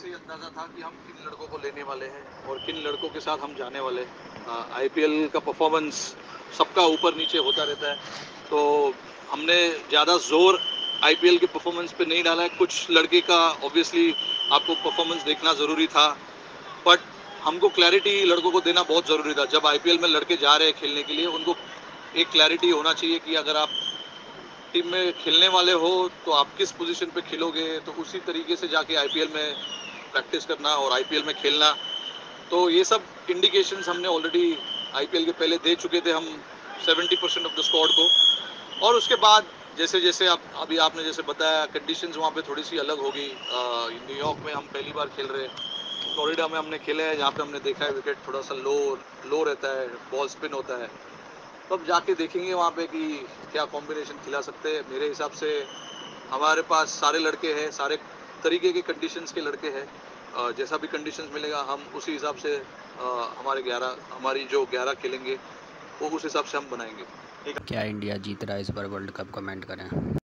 ही अंदाज़ा था कि हम किन लड़कों को लेने वाले हैं और किन लड़कों के साथ हम जाने वाले हैं। आईपीएल का परफॉर्मेंस सबका ऊपर नीचे होता रहता है, तो हमने ज़्यादा जोर आईपीएल के परफॉर्मेंस पे नहीं डाला है। कुछ लड़के का ऑब्वियसली आपको परफॉर्मेंस देखना ज़रूरी था, बट हमको क्लैरिटी लड़कों को देना बहुत ज़रूरी था। जब आईपीएल में लड़के जा रहे हैं खेलने के लिए, उनको एक क्लैरिटी होना चाहिए कि अगर आप टीम में खेलने वाले हो तो आप किस पोजीशन पे खेलोगे, तो उसी तरीके से जाके आईपीएल में प्रैक्टिस करना और आईपीएल में खेलना। तो ये सब इंडिकेशंस हमने ऑलरेडी आईपीएल के पहले दे चुके थे हम 70% ऑफ द स्क्वाड को। और उसके बाद जैसे जैसे आप अभी आपने जैसे बताया, कंडीशंस वहाँ पे थोड़ी सी अलग होगी। न्यूयॉर्क में हम पहली बार खेल रहे हैं, फ्लोरिडा में हमने खेले हैं जहाँ पे हमने देखा है विकेट थोड़ा सा लो लो रहता है, बॉल स्पिन होता है। तो अब जाके देखेंगे वहाँ पे कि क्या कॉम्बिनेशन खिला सकते हैं। मेरे हिसाब से हमारे पास सारे लड़के हैं, सारे तरीके के कंडीशंस के लड़के हैं। जैसा भी कंडीशंस मिलेगा हम उसी हिसाब से हमारी जो 11 खेलेंगे वो उस हिसाब से हम बनाएंगे। क्या इंडिया जीत रहा है इस बार वर्ल्ड कप? कमेंट करें।